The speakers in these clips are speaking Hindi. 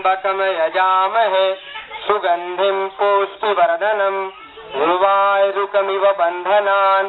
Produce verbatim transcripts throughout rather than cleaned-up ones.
त्र्यंबकम यजामहे सुगंधिम पुष्टिवर्धनम उर्वारुकमिव बंधनान्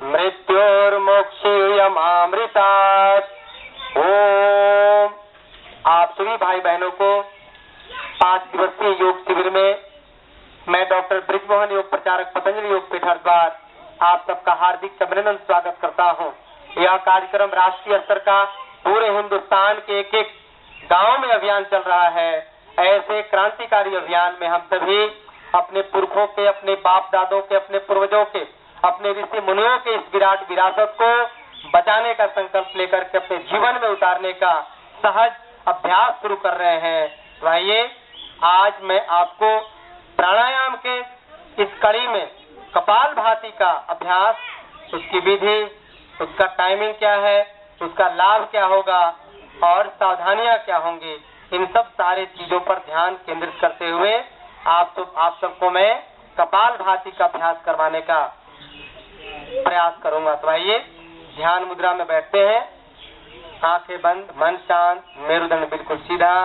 मृत्योर्मोक्षयमामृतात्। ओम। आप सभी भाई बहनों को पांच दिवसीय योग शिविर में मैं डॉक्टर ब्रिजमोहन योग प्रचारक पतंजलि योग पीठ हरिद्वार आप सबका हार्दिक अभिनंदन स्वागत करता हूं। यह कार्यक्रम राष्ट्रीय स्तर का पूरे हिंदुस्तान के एक एक गांव में अभियान चल रहा है। ऐसे क्रांतिकारी अभियान में हम सभी अपने पुरखों के, अपने बाप दादों के, अपने पूर्वजों के, अपने ऋषि मुनियों के इस विराट विरासत को बचाने का संकल्प लेकर के अपने जीवन में उतारने का सहज अभ्यास शुरू कर रहे हैं। तो आइए आज मैं आपको प्राणायाम के इस कड़ी में कपालभाति का अभ्यास, उसकी विधि, उसका टाइमिंग क्या है, उसका लाभ क्या होगा और सावधानियां क्या होंगी, इन सब सारे चीजों पर ध्यान केंद्रित करते हुए आप तो आप सबको मैं कपालभाति का अभ्यास करवाने का प्रयास करूंगा। तो आइए ध्यान मुद्रा में बैठते हैं, आंखें बंद, मन शांत, मेरुदंड बिल्कुल सीधा।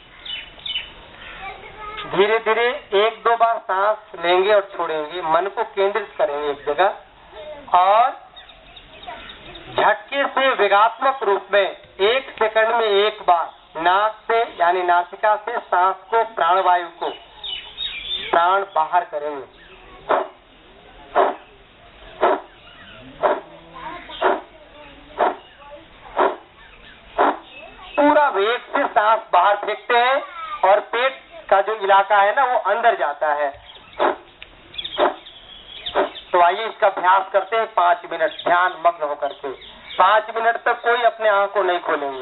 धीरे धीरे एक दो बार सांस लेंगे और छोड़ेंगे, मन को केंद्रित करेंगे एक जगह और झटके से वेगात्मक रूप में एक सेकंड में एक बार नाक से यानी नासिका से सांस को, प्राणवायु को प्राण बाहर करेंगे। पूरा वेग से सांस बाहर फेंकते हैं और पेट का जो इलाका है ना वो अंदर जाता है। तो आइए इसका अभ्यास करते हैं पांच मिनट ध्यान मग्न होकर के। पांच मिनट तक कोई अपने आंख को नहीं खोलेंगे।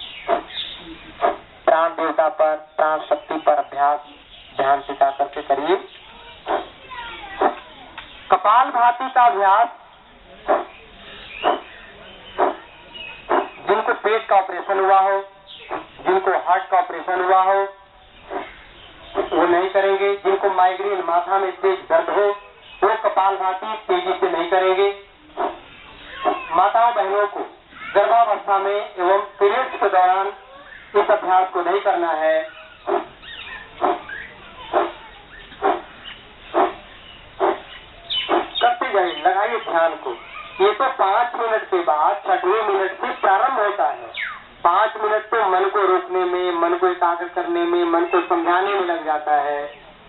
प्राण देवता पर, प्राण शक्ति पर अभ्यास ध्यान टिका करके करिए। कपालभाति का अभ्यास जिनको पेट का ऑपरेशन हुआ हो, जिनको हार्ट का ऑपरेशन हुआ हो वो नहीं करेंगे। जिनको माइग्रेन, माथा में तेज दर्द हो वो कपालभाति तेजी से नहीं करेंगे। माताओं बहनों को गर्भावस्था में एवं पीरियड्स के दौरान इस अभ्यास को नहीं करना है। करते जाइए, लगाइए ध्यान को। ये तो पांच मिनट के बाद छठवें मिनट से प्रारंभ होता है। पांच मिनट तो मन को रोकने में, मन को एकाग्र करने में, मन को समझाने में लग जाता है।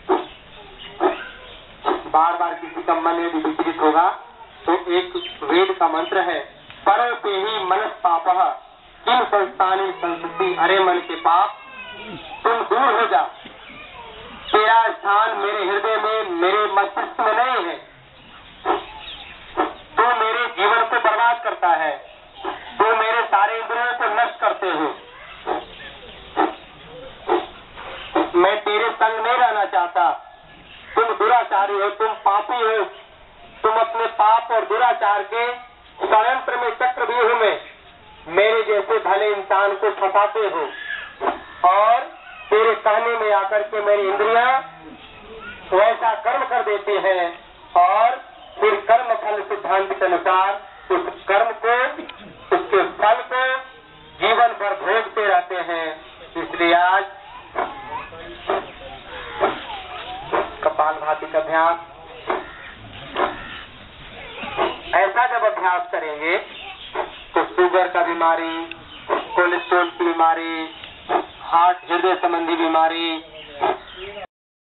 बार बार किसी का मन यदि विचलित होगा तो एक वेद का मंत्र है, पर पे ही मन पापः किम संस्थानी संस्कृति। अरे मन के पाप तुम दूर हो जा, तेरा स्थान मेरे हृदय में, मेरे मस्तिष्क में नहीं है। तू मेरे जीवन को बर्बाद करता है, तू मेरे सारे इंद्रियों को नष्ट करते हो। मैं तेरे संग नहीं रहना चाहता। तुम दुराचारी हो, तुम पापी हो, तुम अपने पाप और दुराचार के षड्यंत्र में, चक्रव्यूह में मेरे जैसे भले इंसान को फंसाते हो और तेरे कहने में आकर के मेरी इंद्रियां वैसा कर्म कर देते हैं और फिर कर्म फल सिद्धांत के अनुसार उस कर्म को, उसके फल को जीवन भर भोगते रहते हैं। इसलिए आज कपालभाति का अभ्यास, ऐसा जब अभ्यास करेंगे तो शुगर का बीमारी, कोलेस्ट्रॉल की बीमारी, हार्ट हृदय संबंधी बीमारी,